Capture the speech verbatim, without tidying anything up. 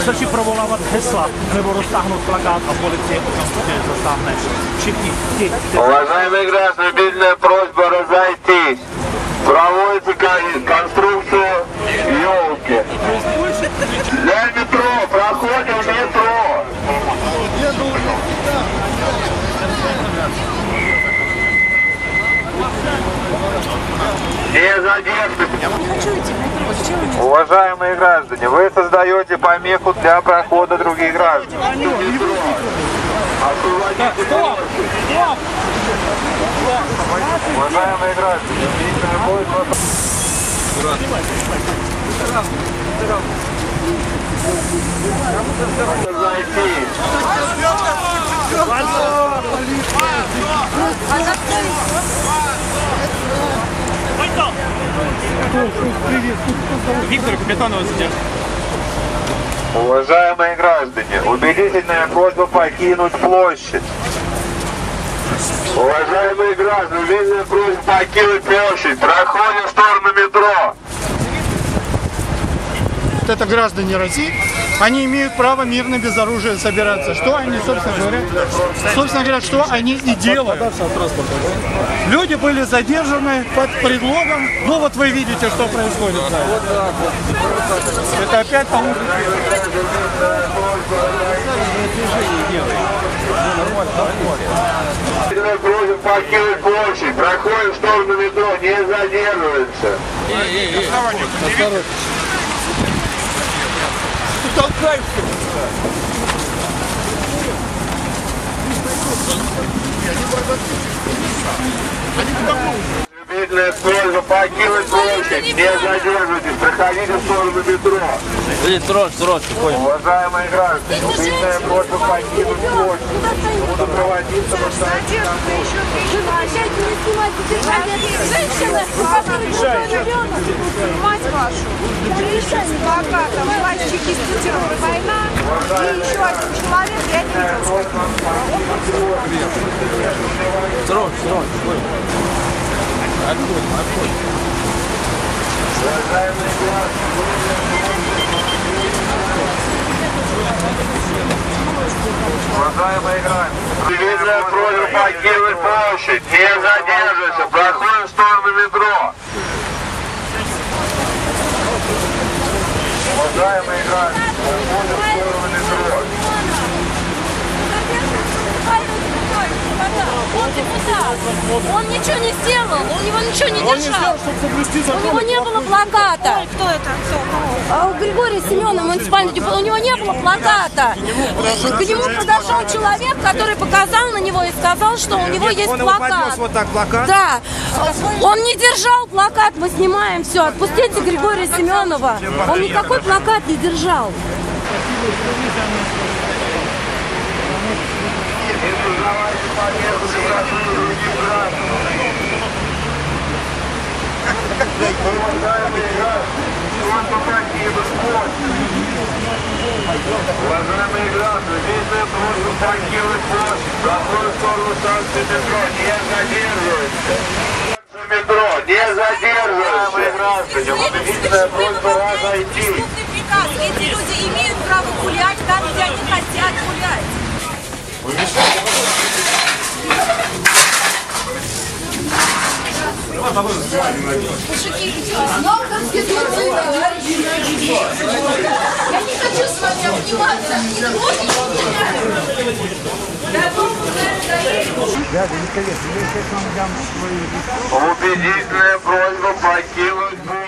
Nestačí provolávat hesla nebo roztáhnout plakát a policie okamžitě zasáhne. Všichni ti, kteří... Уважаемые граждане, бедная просьба разойтись. Проводится конструкция елки. Для метро, проходим метро. Не задерживайтесь. Уважаемые граждане, вы создаете помеху для прохода других граждан. Уважаемые граждане, Виктор Капитанова задержит. Уважаемые граждане, убедительная просьба покинуть площадь. Уважаемые граждане, убедительная просьба покинуть площадь. Проходим в сторону метро. Это граждане России, они имеют право мирно без оружия собираться. Что они, собственно говоря, собственно говоря, что они и делают. Люди были задержаны под предлогом, ну вот вы видите, что происходит. Это опять по-моему. Просим покинуть площадь. Проходим в сторону метро, не задерживается. Любительная просьба покинуть площадь, не задерживайтесь, проходите в сторону метро. Срочь, срочь, спокойно. Уважаемые граждане, любительная просьба покинуть площадь. Буду проводиться в остановке. Женщина, у которой ребенок, мать вашу, с плакатом «Мальчики с Питером, война», и еще один человек, я не видела. Срочь, срочь, спокойно. Отходим, отходим. Уважаемые граждане, любительная просьба покинуть площадь, не задерживайся, проходим в сторону метро. Уважаемые граждане, проходим в сторону метро. Он депутат, он ничего не сделал, у него ничего не держал. У него не было плаката. Кто это? А у Григория Семенова, муниципальный депутат, у него не было плаката. К нему подошел человек, который показал на него и сказал, что у него есть плакат. Вот так плакат? Да. Он не держал плакат, мы снимаем все. Отпустите Григория Семенова. Он никакой плакат не держал. Уважаемые граждане, бедная просьба покинуть площадь, проходим в сторону станции метро, не задерживайся. Метро, не задерживайся. Граждане, убедительная просьба разойтись. Приказ. Эти люди имеют право гулять там, где они хотят гулять. Но Конституции товарищи родители. Я не хочу с вами обниматься. И ноги не Убедительная просьба покинуть